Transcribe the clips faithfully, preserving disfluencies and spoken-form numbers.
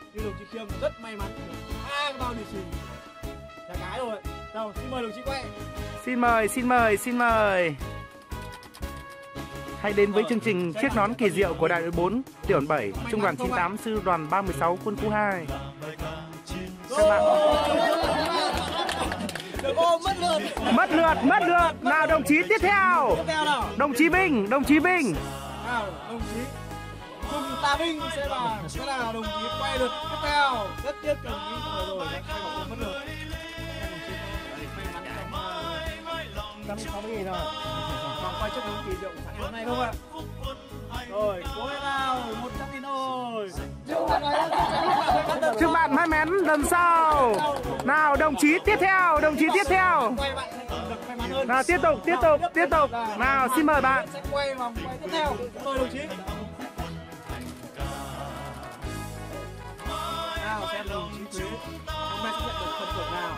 nhưng đồng chí Khiêm rất may mắn hai bao lì xì trả cái rồi. Đâu, xin mời đồng chí quay. Xin mời, xin mời, xin mời. Hãy đến với chương trình Chiếc nón kỳ diệu của đại đội bốn, tiểu đoàn bảy, trung đoàn chín mươi tám, sư đoàn ba mươi sáu, quân khu hai. Các bạn được ôm mất lượt. Mất lượt, mất lượt. Nào đồng chí tiếp theo. Tiếp theo nào. Đồng chí Vinh, đồng chí Vinh. Nào, đồng chí Trung Ta Vinh sẽ là sẽ là đồng chí quay lượt tiếp theo. Rất tiếc đồng chí vừa rồi đã quay vào mất lượt. Trăm sáu mươi nghìn rồi. Còn quay trước đồng kỳ diệu sáng hôm nay không ạ? Rồi, cố lên nào, một trăm nghìn rồi. Chúc bạn may mắn lần sau. Nào đồng chí tiếp theo, đồng chí tiếp theo. Nào tiếp tục, tiếp tục, tiếp tục. Nào xin mời bạn. Sẽ quay vòng quay tiếp theo. Mời đồng chí. Nào xem đồng chí Quý hôm nay sẽ nhận được phần thưởng nào.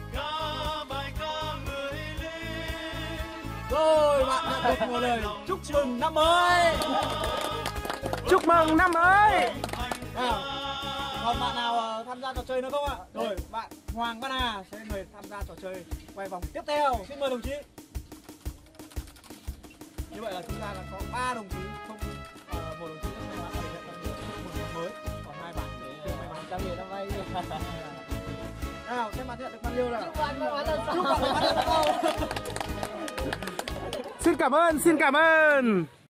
Rồi bạn nhận được một lời chúc mừng năm mới. Chúc mừng năm mới. Nào, còn bạn nào tham gia trò chơi nữa không ạ? Rồi bạn Hoàng Văn Hà sẽ người tham gia trò chơi quay vòng tiếp theo. Xin mời đồng chí. Như vậy là chúng ta là có ba đồng chí, không uh, một đồng chí may mắn để nhận được một phần mới, còn hai bạn để may mắn trăm nghìn năm nay. Nào xem bạn nhận được bao nhiêu nào. Chúc bạn may mắn lần sau. Chúc bạn may mắn lần sau. Xin cảm ơn, xin cảm ơn.